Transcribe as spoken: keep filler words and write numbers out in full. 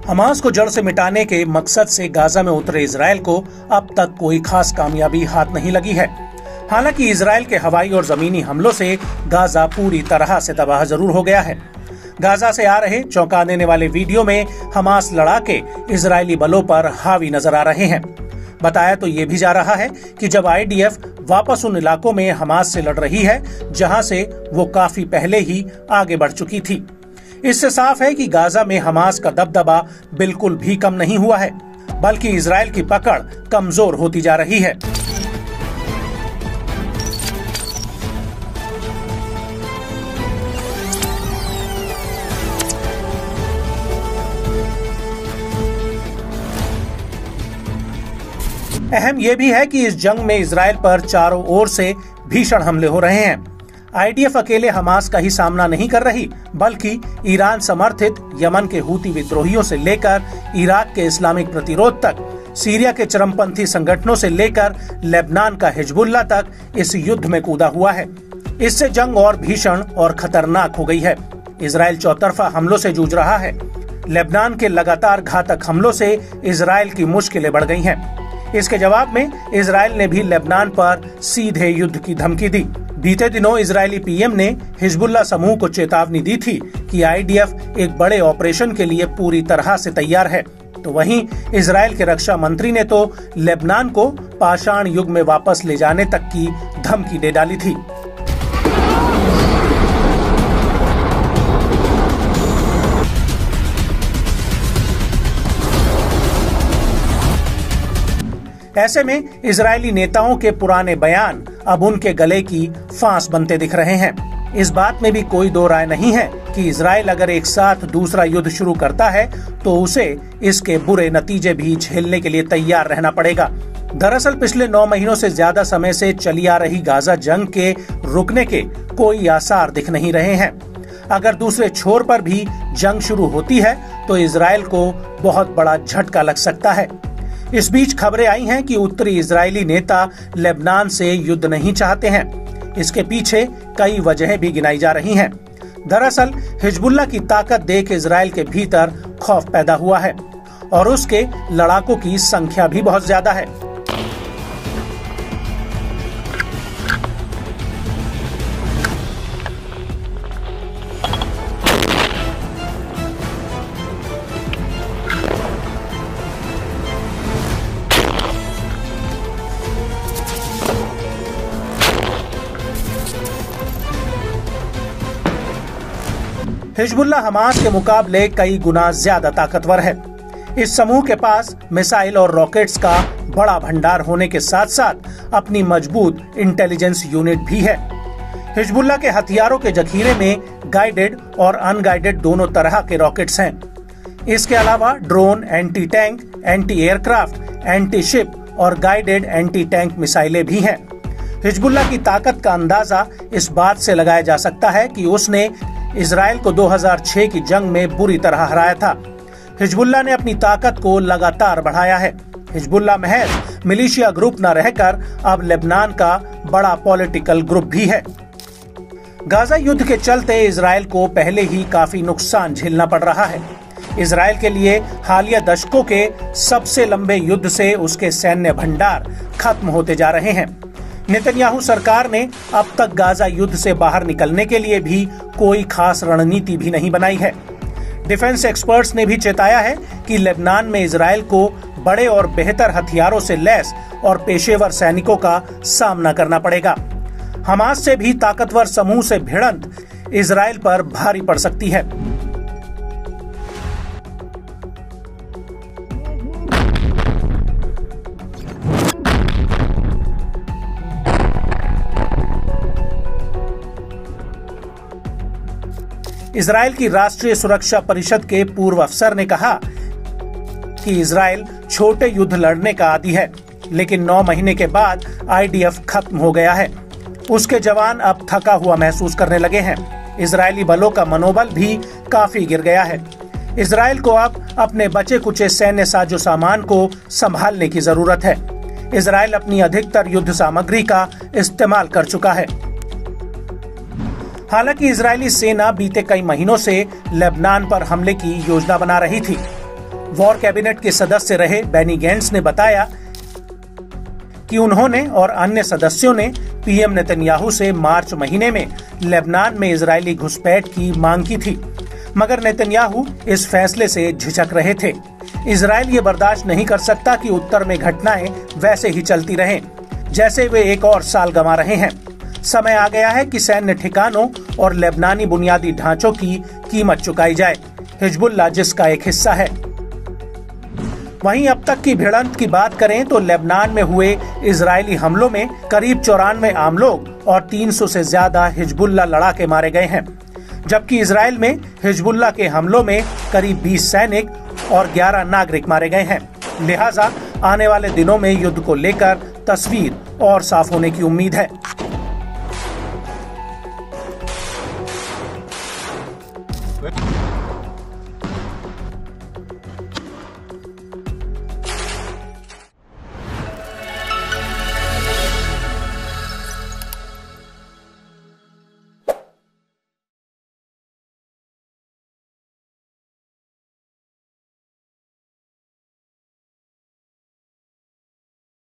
Hamas को जड़ से मिटाने के मकसद से गाजा में उतरे इजराइल को अब तक कोई खास कामयाबी हाथ नहीं लगी है। हालांकि इजराइल के हवाई और जमीनी हमलों से गाजा पूरी तरह से तबाह जरूर हो गया है। गाजा से आ रहे चौंका देने वाले वीडियो में हमास लड़ाके इजरायली बलों पर हावी नजर आ रहे हैं। बताया तो ये भी जा रहा है कि जब आई डी एफ वापस उन इलाकों में हमास से लड़ रही है जहां से वो काफी पहले ही आगे बढ़ चुकी थी। इससे साफ है कि गाजा में हमास का दबदबा बिल्कुल भी कम नहीं हुआ है, बल्कि इजराइल की पकड़ कमजोर होती जा रही है। अहम यह भी है कि इस जंग में इजराइल पर चारों ओर से भीषण हमले हो रहे हैं। आई डी एफ अकेले हमास का ही सामना नहीं कर रही, बल्कि ईरान समर्थित यमन के हूती विद्रोहियों से लेकर इराक के इस्लामिक प्रतिरोध तक, सीरिया के चरमपंथी संगठनों से लेकर लेबनान का हिजबुल्लाह तक इस युद्ध में कूदा हुआ है। इससे जंग और भीषण और खतरनाक हो गई है। इजराइल चौतरफा हमलों से जूझ रहा है। लेबनान के लगातार घातक हमलों से इजराइल की मुश्किलें बढ़ गई हैं। इसके जवाब में इजराइल ने भी लेबनान पर सीधे युद्ध की धमकी दी। बीते दिनों इजरायली पी एम ने हिजबुल्लाह समूह को चेतावनी दी थी कि आई डी एफ एक बड़े ऑपरेशन के लिए पूरी तरह से तैयार है। तो वहीं इजराइल के रक्षा मंत्री ने तो लेबनान को पाषाण युग में वापस ले जाने तक की धमकी दे डाली थी। ऐसे में इजरायली नेताओं के पुराने बयान अब उनके गले की फांस बनते दिख रहे हैं। इस बात में भी कोई दो राय नहीं है कि इजराइल अगर एक साथ दूसरा युद्ध शुरू करता है तो उसे इसके बुरे नतीजे भी झेलने के लिए तैयार रहना पड़ेगा। दरअसल पिछले नौ महीनों से ज्यादा समय से चली आ रही गाजा जंग के रुकने के कोई आसार दिख नहीं रहे हैं। अगर दूसरे छोर पर भी जंग शुरू होती है तो इजराइल को बहुत बड़ा झटका लग सकता है। इस बीच खबरें आई हैं कि उत्तरी इजरायली नेता लेबनान से युद्ध नहीं चाहते हैं। इसके पीछे कई वजहें भी गिनाई जा रही हैं। दरअसल हिजबुल्लाह की ताकत देख इजराइल के भीतर खौफ पैदा हुआ है और उसके लड़ाकों की संख्या भी बहुत ज्यादा है। हिजबुल्लाह हमास के मुकाबले कई गुना ज्यादा ताकतवर है। इस समूह के पास मिसाइल और रॉकेट्स का बड़ा भंडार होने के साथ साथ अपनी मजबूत इंटेलिजेंस यूनिट भी है। हिजबुल्लाह के हथियारों के जखीरे में गाइडेड और अनगाइडेड दोनों तरह के रॉकेट्स हैं। इसके अलावा drone, anti tank, anti aircraft, anti ship और गाइडेड एंटी टैंक मिसाइलें भी हैं। हिजबुल्लाह की ताकत का अंदाजा इस बात से लगाया जा सकता है कि उसने इजराइल को दो हज़ार छह की जंग में बुरी तरह हराया था। हिजबुल्लाह ने अपनी ताकत को लगातार बढ़ाया है। हिजबुल्लाह महज मिलिशिया ग्रुप न रहकर अब लेबनान का बड़ा पॉलिटिकल ग्रुप भी है। गाजा युद्ध के चलते इजराइल को पहले ही काफी नुकसान झेलना पड़ रहा है। इजराइल के लिए हालिया दशकों के सबसे लंबे युद्ध से उसके सैन्य भंडार खत्म होते जा रहे हैं। नेतन्याहू सरकार ने अब तक गाजा युद्ध से बाहर निकलने के लिए भी कोई खास रणनीति भी नहीं बनाई है। डिफेंस एक्सपर्ट्स ने भी चेताया है कि लेबनान में इजराइल को बड़े और बेहतर हथियारों से लैस और पेशेवर सैनिकों का सामना करना पड़ेगा। हमास से भी ताकतवर समूह से भिड़ंत इजराइल पर भारी पड़ सकती है। इजराइल की राष्ट्रीय सुरक्षा परिषद के पूर्व अफसर ने कहा कि इजराइल छोटे युद्ध लड़ने का आदी है, लेकिन नौ महीने के बाद आई डी एफ खत्म हो गया है। उसके जवान अब थका हुआ महसूस करने लगे हैं। इजरायली बलों का मनोबल भी काफी गिर गया है। इजराइल को अब अपने बचे कुचे सैन्य साजो सामान को संभालने की जरूरत है। इजराइल अपनी अधिकतर युद्ध सामग्री का इस्तेमाल कर चुका है। हालांकि इजरायली सेना बीते कई महीनों से लेबनान पर हमले की योजना बना रही थी। वॉर कैबिनेट के सदस्य रहे बेनी गैंट्स ने बताया कि उन्होंने और अन्य सदस्यों ने पीएम नेतन्याहू से मार्च महीने में लेबनान में इजरायली घुसपैठ की मांग की थी, मगर नेतन्याहू इस फैसले से झिझक रहे थे। इजरायल ये बर्दाश्त नहीं कर सकता कि उत्तर में घटनाएं वैसे ही चलती रहें, जैसे वे एक और साल गंवा रहे हैं। समय आ गया है कि सैन्य ठिकानों और लेबनानी बुनियादी ढांचों की कीमत चुकाई जाए, हिजबुल्लाह जिसका एक हिस्सा है। वहीं अब तक की भिड़ंत की बात करें तो लेबनान में हुए इजरायली हमलों में करीब चौरानवे आम लोग और तीन सौ से ज्यादा हिजबुल्लाह लड़ाके मारे गए हैं, जबकि इजरायल में हिजबुल्लाह के हमलों में करीब बीस सैनिक और ग्यारह नागरिक मारे गए हैं। लिहाजा आने वाले दिनों में युद्ध को लेकर तस्वीर और साफ होने की उम्मीद है।